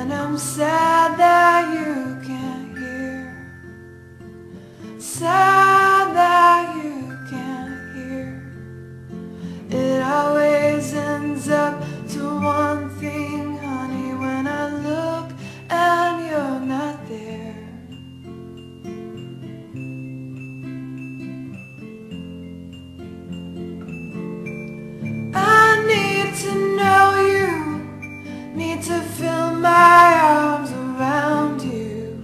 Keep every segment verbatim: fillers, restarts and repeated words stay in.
And I'm sad that you can't hear, sad that you can't hear. It always ends up to one thing, honey, when I look and you're not there. I need to know you, need to feel my arms around you,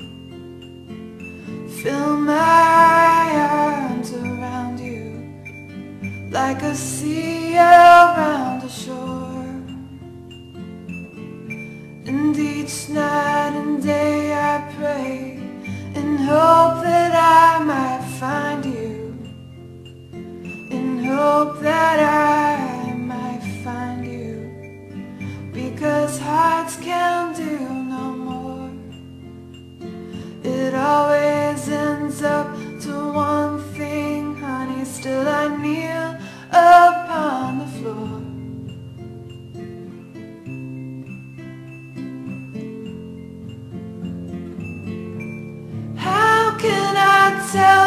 feel my arms around you, like a sea around a shore. And each night and day I pray and hope that I might find you, and hope that I might find you, because hearts can do no more. It always ends up to one thing, honey, still I kneel upon the floor. How can I tell